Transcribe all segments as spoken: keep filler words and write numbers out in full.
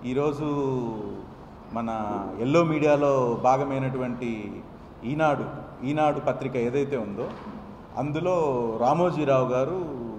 ఈరోజు మన ఎల్లో మీడియాలో భాగమైనటువంటి ఈనాడు ఈనాడు పత్రిక ఏదైతే ఉందో అందులో రామోజీరావు గారు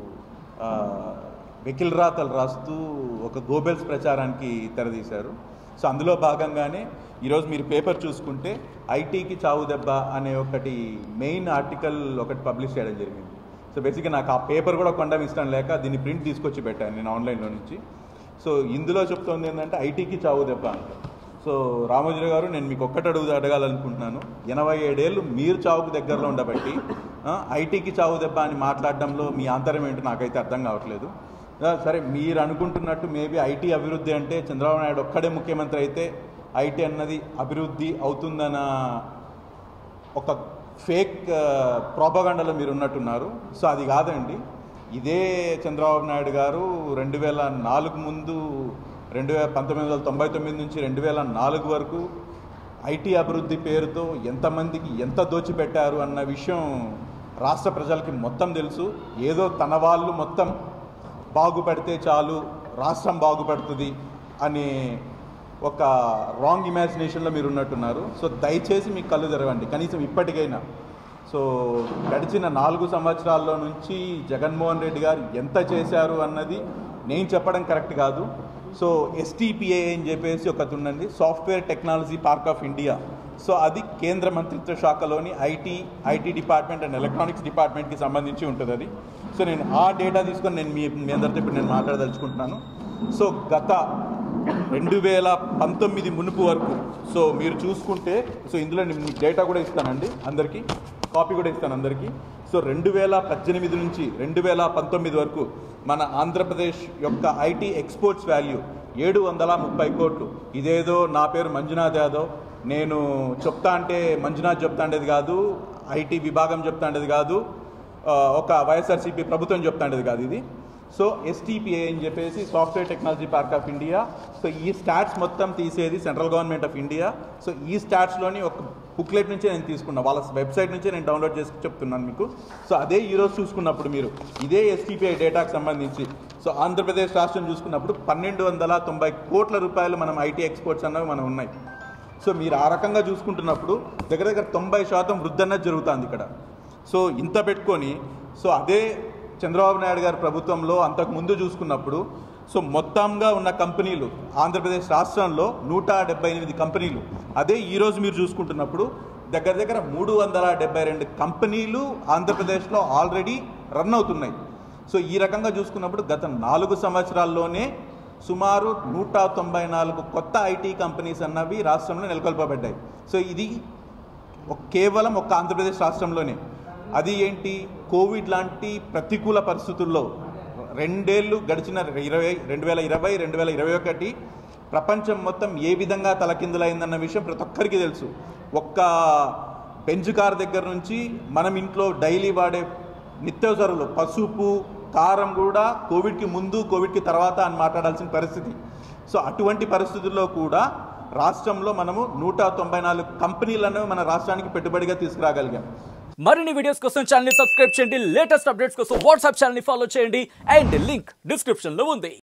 వెకిల్ రాతలు రాస్తూ ఒక గోబెల్స్ ప్రచారానికి తెరదీశారు. సో అందులో భాగంగానే ఈరోజు మీరు పేపర్ చూసుకుంటే ఐటీకి చావు దెబ్బ అనే ఒకటి మెయిన్ ఆర్టికల్ ఒకటి పబ్లిష్ చేయడం జరిగింది. సో బేసిక్గా నాకు ఆ పేపర్ కూడా కొనడం ఇష్టం లేక దీన్ని ప్రింట్ తీసుకొచ్చి పెట్టాను నేను ఆన్లైన్లో నుంచి. సో ఇందులో చెప్తోంది ఏంటంటే ఐటీకి చావు దెబ్బ అంట. సో రామోజీరావు గారు, నేను మీకు ఒక్కటి అడుగు అడగాలనుకుంటున్నాను. ఎనభై ఏడేళ్ళు మీరు చావుకు దగ్గరలో ఉండబట్టి ఐటీకి చావు దెబ్బ అని మాట్లాడడంలో మీ ఆంతర్యం ఏంటో నాకైతే అర్థం కావట్లేదు. సరే, మీరు అనుకుంటున్నట్టు మేబీ ఐటీ అభివృద్ధి అంటే చంద్రబాబు నాయుడు ఒక్కడే ముఖ్యమంత్రి అయితే ఐటీ అన్నది అభివృద్ధి అవుతుందన్న ఒక ఫేక్ ప్రోపగండాలో మీరు ఉన్నట్టున్నారు. సో అది కాదండి. ఇదే చంద్రబాబు నాయుడు గారు రెండు వేల నాలుగు ముందు రెండు వేల పంతొమ్మిది వందల తొంభై తొమ్మిది నుంచి రెండు వేల నాలుగు వరకు ఐటీ అభివృద్ధి పేరుతో ఎంతమందికి ఎంత దోచిపెట్టారు అన్న విషయం రాష్ట్ర ప్రజలకి మొత్తం తెలుసు. ఏదో తన వాళ్ళు మొత్తం బాగుపడితే చాలు, రాష్ట్రం బాగుపడుతుంది అనే ఒక రాంగ్ ఇమాజినేషన్లో మీరు ఉన్నట్టున్నారు. సో దయచేసి మీకు కళ్ళు తెరవండి కనీసం ఇప్పటికైనా. సో గడిచిన నాలుగు సంవత్సరాల్లో నుంచి జగన్మోహన్ రెడ్డి గారు ఎంత చేశారు అన్నది నేను చెప్పడం కరెక్ట్ కాదు. సో ఎస్టీపీఏ అని చెప్పేసి ఒకటి ఉందండి, software technology park of India. So అది కేంద్ర మంత్రిత్వ శాఖలోని IT IT department and electronics డిపార్ట్మెంట్కి సంబంధించి ఉంటుంది అది. సో నేను ఆ డేటా తీసుకొని నేను మీ మీ అందరితో ఇప్పుడు నేను మాట్లాడదలుచుకుంటున్నాను. సో గత రెండు వేల పంతొమ్మిది మునుపు వరకు సో మీరు చూసుకుంటే, సో ఇందులో నేను డేటా కూడా ఇస్తానండి అందరికీ, కాపీ కూడా ఇస్తాను అందరికీ. సో రెండు వేల పద్దెనిమిది నుంచి రెండు వేల పంతొమ్మిది వరకు మన ఆంధ్రప్రదేశ్ యొక్క ఐటీ ఎక్స్పోర్ట్స్ వాల్యూ ఏడు వందల ముప్పై కోట్లు. ఇదేదో నా పేరు మంజునాథ్ యాదవ్, నేను చెప్తా అంటే మంజునాథ్ చెప్తా ఉండేది కాదు, ఐటీ విభాగం చెప్తా ఉండేది కాదు, ఒక వైఎస్ఆర్సీపీ ప్రభుత్వం చెప్తా ఉండేది కాదు ఇది. సో ఎస్టీపీఏ అని చెప్పేసి software technology park of India. So ఈ స్టాట్స్ మొత్తం తీసేది central government of India. So ఈ స్టాట్స్లోని ఒక బుక్లెట్ నుంచే నేను తీసుకున్నా, వాళ్ళ వెబ్సైట్ నుంచే నేను డౌన్లోడ్ చేసి చెప్తున్నాను మీకు. సో అదే ఈరోజు చూసుకున్నప్పుడు మీరు ఇదే ఎస్టీపీఐ డేటాకు సంబంధించి సో ఆంధ్రప్రదేశ్ రాష్ట్రం చూసుకున్నప్పుడు పన్నెండు వందల తొంభై కోట్ల రూపాయలు మనం ఐటీ ఎక్స్పోర్ట్స్ అన్నవి మనం ఉన్నాయి. సో మీరు ఆ రకంగా చూసుకుంటున్నప్పుడు దగ్గర దగ్గర తొంభై శాతం వృద్ధి అన్నది జరుగుతుంది ఇక్కడ. సో ఇంత పెట్టుకొని సో అదే చంద్రబాబు నాయుడు గారి ప్రభుత్వంలో అంతకుముందు చూసుకున్నప్పుడు సో మొత్తంగా ఉన్న కంపెనీలు ఆంధ్రప్రదేశ్ రాష్ట్రంలో నూట డెబ్బై ఎనిమిది కంపెనీలు. అదే ఈరోజు మీరు చూసుకుంటున్నప్పుడు దగ్గర దగ్గర మూడు వందల డెబ్బై రెండు కంపెనీలు ఆంధ్రప్రదేశ్లో ఆల్రెడీ రన్ అవుతున్నాయి. సో ఈ రకంగా చూసుకున్నప్పుడు గత నాలుగు సంవత్సరాల్లోనే సుమారు నూట తొంభై నాలుగు కొత్త ఐటీ కంపెనీస్ అన్నవి రాష్ట్రంలో నెలకొల్పబడ్డాయి. సో ఇది కేవలం ఒక్క ఆంధ్రప్రదేశ్ రాష్ట్రంలోనే. అది ఏంటి, కోవిడ్ లాంటి ప్రతికూల పరిస్థితుల్లో రెండేళ్ళు గడిచిన ఇరవై రెండు వేల ఇరవై రెండు వేల ఇరవై ఒకటి ప్రపంచం మొత్తం ఏ విధంగా తలకిందులైందన్న విషయం ప్రతి ఒక్కరికి తెలుసు. ఒక్క బెంజ్ కార్ దగ్గర నుంచి మనం ఇంట్లో డైలీ వాడే నిత్యావసరాలు పసుపు కారం కూడా కోవిడ్కి ముందు కోవిడ్కి తర్వాత అని మాట్లాడాల్సిన పరిస్థితి. సో అటువంటి పరిస్థితుల్లో కూడా రాష్ట్రంలో మనము నూట తొంభై నాలుగు కంపెనీలను మన రాష్ట్రానికి పెట్టుబడిగా తీసుకురాగలిగాం. మరిన్ని వీడియోస్ కోసం ఛానల్ ని సబ్స్క్రైబ్ చేయండి, లేటెస్ట్ అప్డేట్స్ కోసం వాట్సాప్ ఛానల్ ని ఫాలో చేయండి అండ్ లింక్ డిస్క్రిప్షన్ లో ఉంది.